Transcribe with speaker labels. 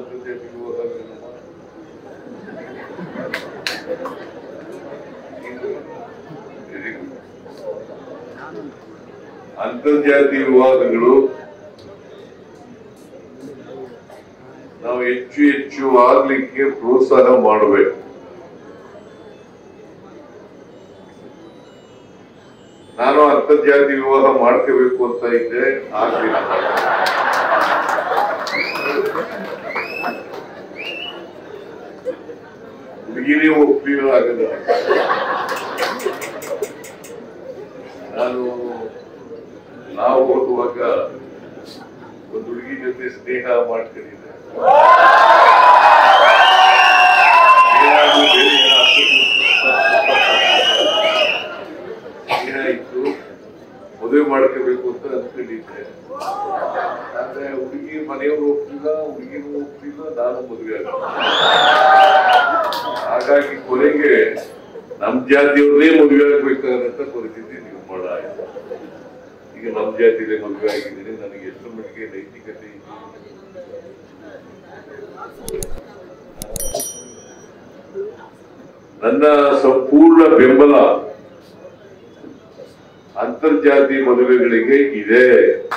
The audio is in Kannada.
Speaker 1: ಅಂತರ್ಜಾತಿ ವಿವಾಹ ಅಂತರ್ಜಾತಿ ವಿವಾದಗಳು ನಾವು ಹೆಚ್ಚು ಹೆಚ್ಚು ಆಗ್ಲಿಕ್ಕೆ ಪ್ರೋತ್ಸಾಹ ಮಾಡಬೇಕು. ನಾನು ಅಂತರ್ಜಾತಿ ವಿವಾಹ ಮಾಡ್ಕೋಬೇಕು ಅಂತ ಇದ್ದೆ, ಆಗ್ಲಿಲ್ಲ. ಹುಡುಗಿನೇ ಒಪ್ಪಿಲ್ಲ ಆಗಲ್ಲ. ನಾವು ಓದುವಾಗ ಒಂದು ಹುಡುಗಿ ಜೊತೆ ಸ್ನೇಹ ಮಾಡ್ಕೊಂಡಿದ್ದೆ. ಏನಾಯ್ತು, ಮದುವೆ ಮಾಡ್ಕೋಬೇಕು ಅಂತ ಅನ್ಕೊಂಡಿದ್ದೆ. ಆದ್ರೆ ಹುಡುಗಿ ಮನೆಯವರು ಒಪ್ಪಿಲ್ಲ, ಹುಡುಗಿನೂ ಒಪ್ಪಿಲ್ಲ, ನಾನು ಮದುವೆ ಆಗ. ಹಾಗಾಗಿ ಕೊನೆಗೆ ನಮ್ ಜಾತಿಯವ್ರನ್ನೇ ಮದುವೆ ಆಗ್ಬೇಕಾದಂತ ಪರಿಸ್ಥಿತಿ ನಿರ್ಮಾಣ ಆಯ್ತು. ಈಗ ನಮ್ ಜಾತಿಯಲ್ಲೇ ಮದುವೆ ಆಗಿದ್ದೀನಿ. ನನಗೆ ಎಷ್ಟು ಮಟ್ಟಿಗೆ ನೈತಿಕತೆ ಇತ್ತು. ನನ್ನ ಸಂಪೂರ್ಣ ಬೆಂಬಲ ಅಂತರ್ಜಾತಿ ಮದುವೆಗಳಿಗೆ ಇದೆ.